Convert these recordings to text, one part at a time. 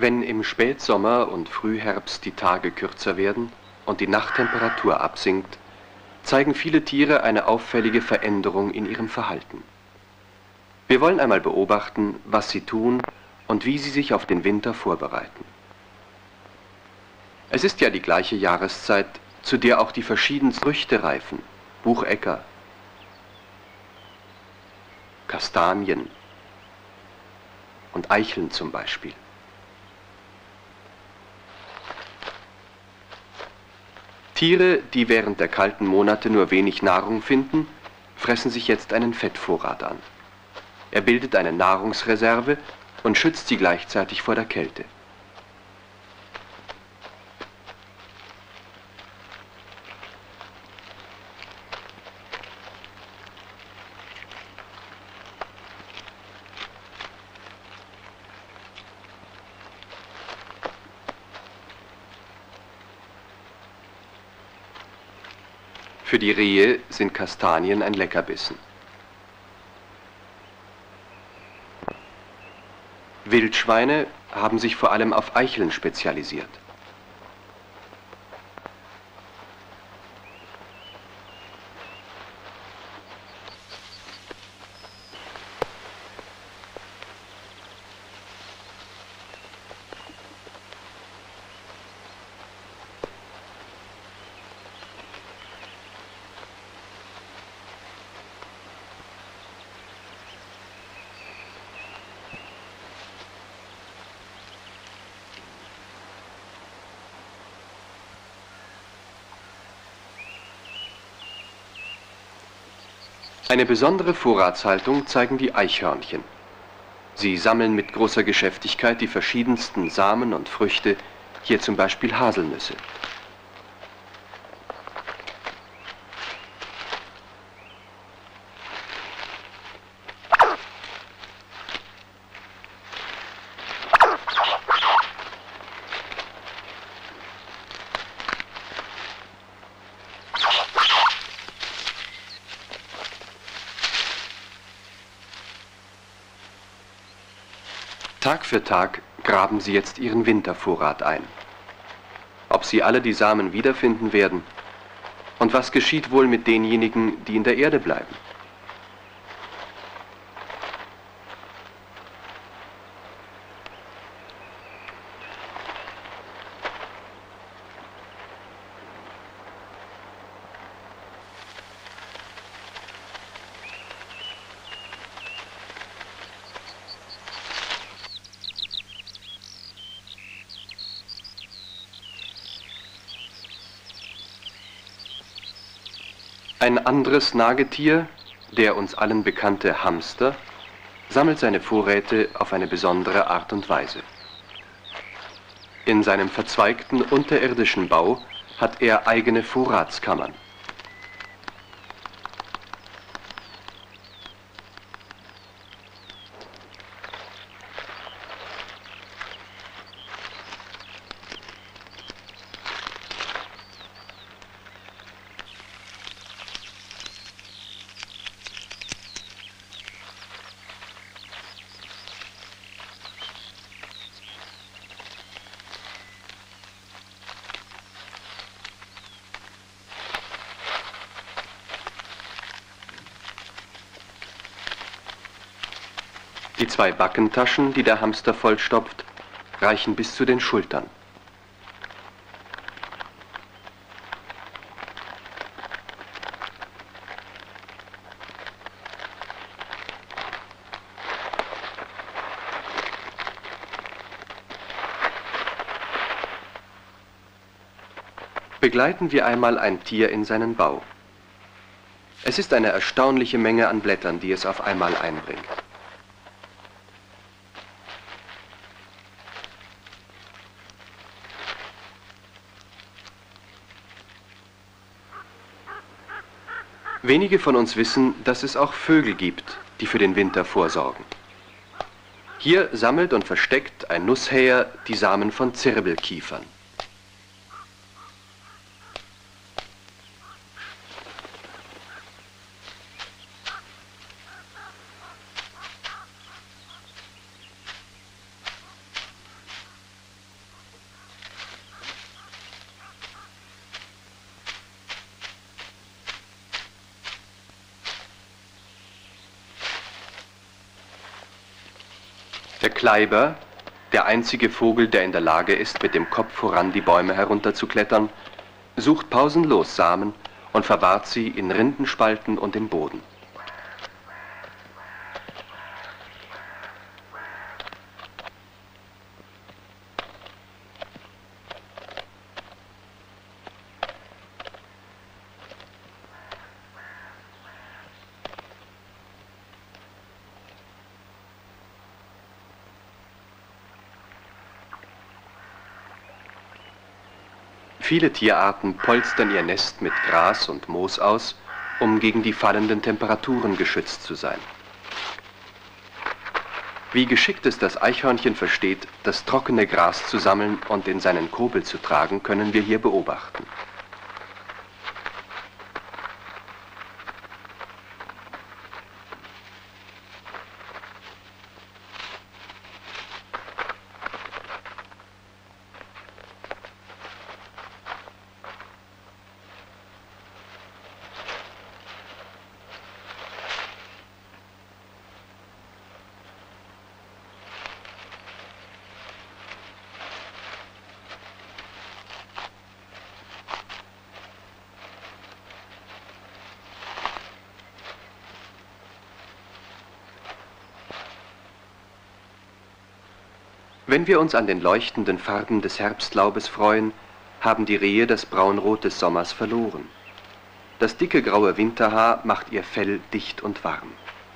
Wenn im Spätsommer und Frühherbst die Tage kürzer werden und die Nachttemperatur absinkt, zeigen viele Tiere eine auffällige Veränderung in ihrem Verhalten. Wir wollen einmal beobachten, was sie tun und wie sie sich auf den Winter vorbereiten. Es ist ja die gleiche Jahreszeit, zu der auch die verschiedensten Früchte reifen, Buchecker, Kastanien und Eicheln zum Beispiel. Tiere, die während der kalten Monate nur wenig Nahrung finden, fressen sich jetzt einen Fettvorrat an. Er bildet eine Nahrungsreserve und schützt sie gleichzeitig vor der Kälte. Für die Rehe sind Kastanien ein Leckerbissen. Wildschweine haben sich vor allem auf Eicheln spezialisiert. Eine besondere Vorratshaltung zeigen die Eichhörnchen. Sie sammeln mit großer Geschäftigkeit die verschiedensten Samen und Früchte, hier zum Beispiel Haselnüsse. Tag für Tag graben sie jetzt ihren Wintervorrat ein. Ob sie alle die Samen wiederfinden werden und was geschieht wohl mit denjenigen, die in der Erde bleiben? Ein anderes Nagetier, der uns allen bekannte Hamster, sammelt seine Vorräte auf eine besondere Art und Weise. In seinem verzweigten unterirdischen Bau hat er eigene Vorratskammern. Die 2 Backentaschen, die der Hamster vollstopft, reichen bis zu den Schultern. Begleiten wir einmal ein Tier in seinen Bau. Es ist eine erstaunliche Menge an Blättern, die es auf einmal einbringt. Wenige von uns wissen, dass es auch Vögel gibt, die für den Winter vorsorgen. Hier sammelt und versteckt ein Nusshäher die Samen von Zirbelkiefern. Kleiber, der einzige Vogel, der in der Lage ist, mit dem Kopf voran die Bäume herunterzuklettern, sucht pausenlos Samen und verwahrt sie in Rindenspalten und im Boden. Viele Tierarten polstern ihr Nest mit Gras und Moos aus, um gegen die fallenden Temperaturen geschützt zu sein. Wie geschickt es das Eichhörnchen versteht, das trockene Gras zu sammeln und in seinen Kobel zu tragen, können wir hier beobachten. Wenn wir uns an den leuchtenden Farben des Herbstlaubes freuen, haben die Rehe das Braunrot des Sommers verloren. Das dicke graue Winterhaar macht ihr Fell dicht und warm.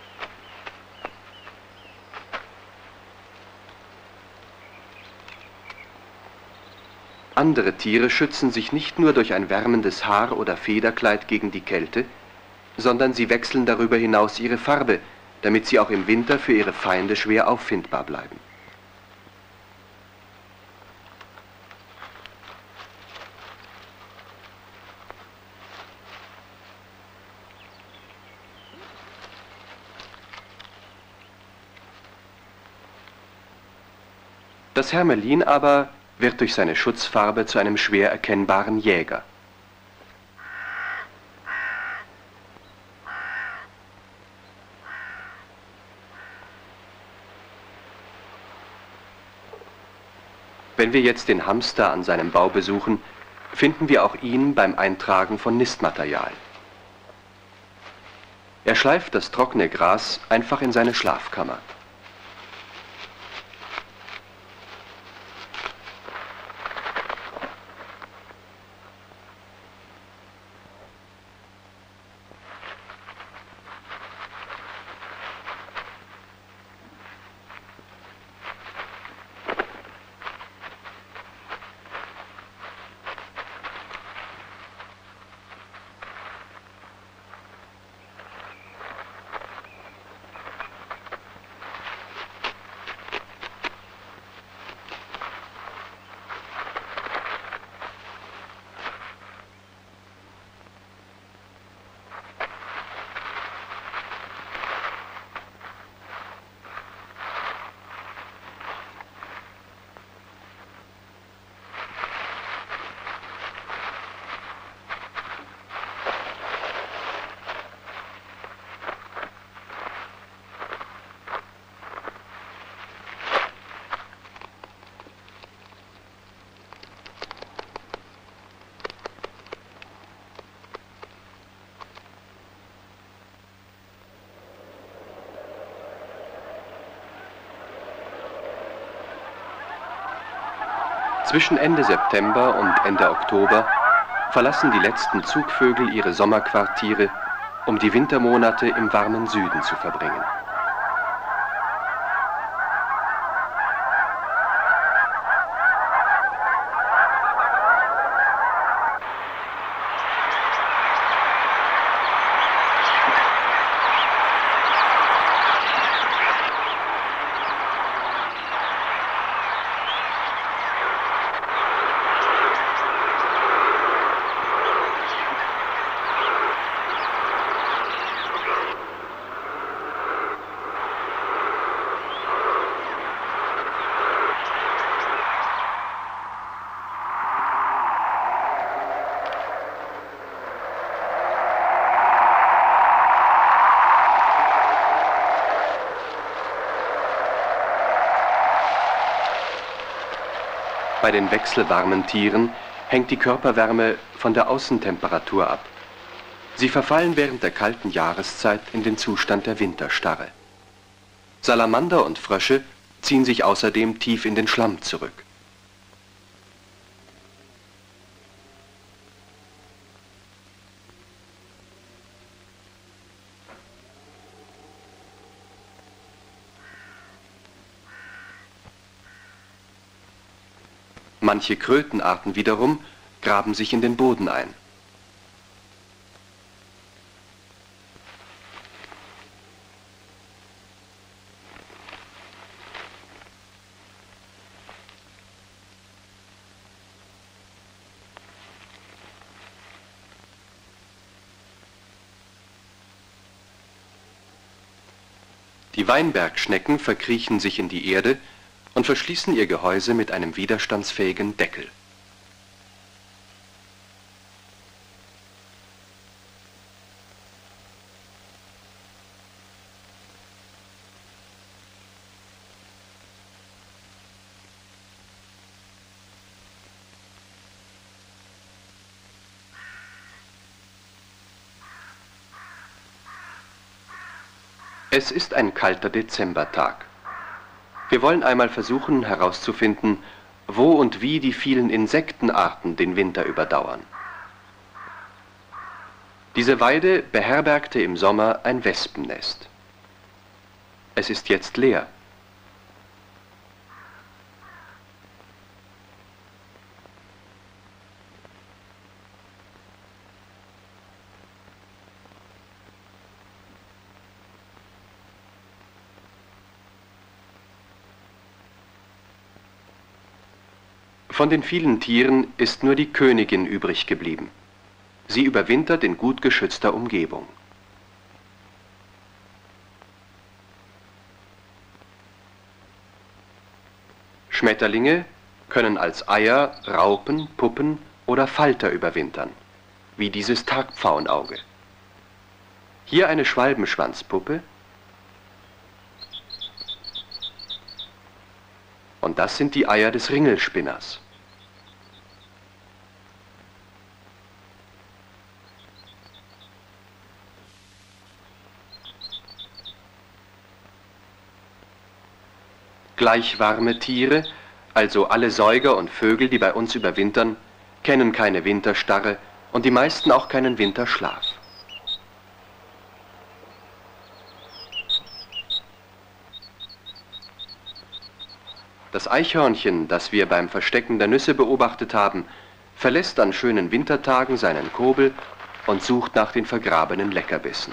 Andere Tiere schützen sich nicht nur durch ein wärmendes Haar- oder Federkleid gegen die Kälte, sondern sie wechseln darüber hinaus ihre Farbe, damit sie auch im Winter für ihre Feinde schwer auffindbar bleiben. Das Hermelin aber wird durch seine Schutzfarbe zu einem schwer erkennbaren Jäger. Wenn wir jetzt den Hamster an seinem Bau besuchen, finden wir auch ihn beim Eintragen von Nistmaterial. Er schleift das trockene Gras einfach in seine Schlafkammer. Zwischen Ende September und Ende Oktober verlassen die letzten Zugvögel ihre Sommerquartiere, um die Wintermonate im warmen Süden zu verbringen. Bei den wechselwarmen Tieren hängt die Körperwärme von der Außentemperatur ab. Sie verfallen während der kalten Jahreszeit in den Zustand der Winterstarre. Salamander und Frösche ziehen sich außerdem tief in den Schlamm zurück. Manche Krötenarten wiederum graben sich in den Boden ein. Die Weinbergschnecken verkriechen sich in die Erde und verschließen ihr Gehäuse mit einem widerstandsfähigen Deckel. Es ist ein kalter Dezembertag. Wir wollen einmal versuchen herauszufinden, wo und wie die vielen Insektenarten den Winter überdauern. Diese Weide beherbergte im Sommer ein Wespennest. Es ist jetzt leer. Von den vielen Tieren ist nur die Königin übrig geblieben. Sie überwintert in gut geschützter Umgebung. Schmetterlinge können als Eier, Raupen, Puppen oder Falter überwintern, wie dieses Tagpfauenauge. Hier eine Schwalbenschwanzpuppe. Und das sind die Eier des Ringelspinners. Gleichwarme Tiere, also alle Säuger und Vögel, die bei uns überwintern, kennen keine Winterstarre und die meisten auch keinen Winterschlaf. Das Eichhörnchen, das wir beim Verstecken der Nüsse beobachtet haben, verlässt an schönen Wintertagen seinen Kobel und sucht nach den vergrabenen Leckerbissen.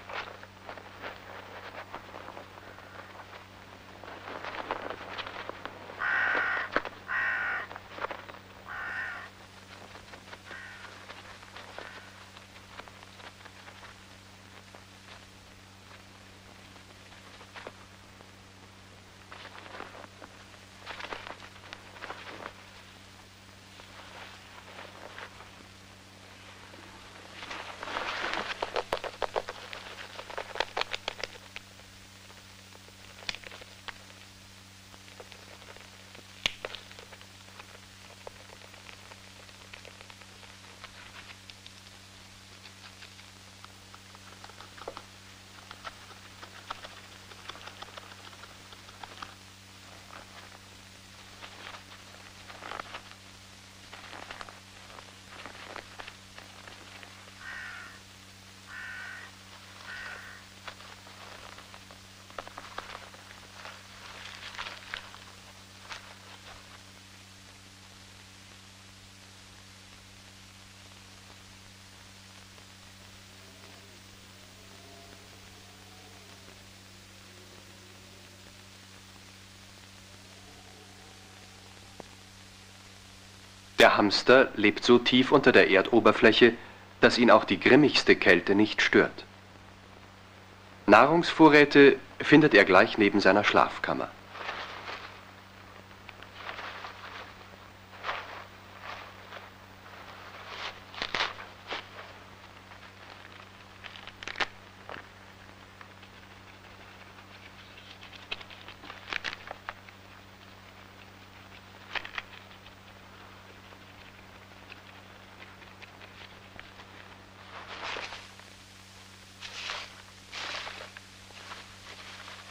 Der Hamster lebt so tief unter der Erdoberfläche, dass ihn auch die grimmigste Kälte nicht stört. Nahrungsvorräte findet er gleich neben seiner Schlafkammer.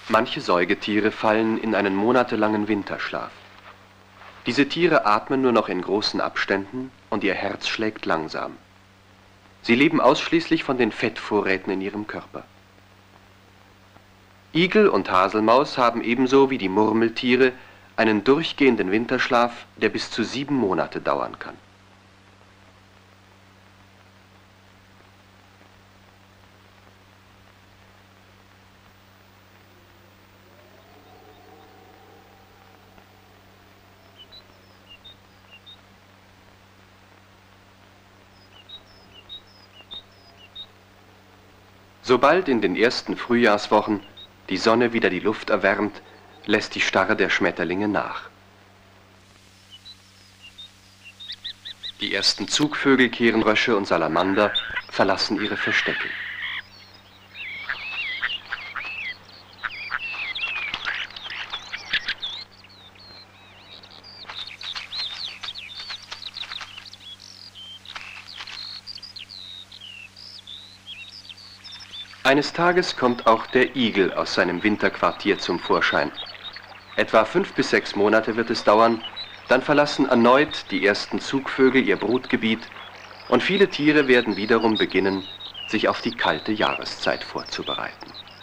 Manche Säugetiere fallen in einen monatelangen Winterschlaf. Diese Tiere atmen nur noch in großen Abständen und ihr Herz schlägt langsam. Sie leben ausschließlich von den Fettvorräten in ihrem Körper. Igel und Haselmaus haben ebenso wie die Murmeltiere einen durchgehenden Winterschlaf, der bis zu 7 Monate dauern kann. Sobald in den ersten Frühjahrswochen die Sonne wieder die Luft erwärmt, lässt die Starre der Schmetterlinge nach. Die ersten Zugvögel, Kehrenrösche und Salamander verlassen ihre Verstecke. Eines Tages kommt auch der Igel aus seinem Winterquartier zum Vorschein. Etwa 5 bis 6 Monate wird es dauern, dann verlassen erneut die ersten Zugvögel ihr Brutgebiet und viele Tiere werden wiederum beginnen, sich auf die kalte Jahreszeit vorzubereiten.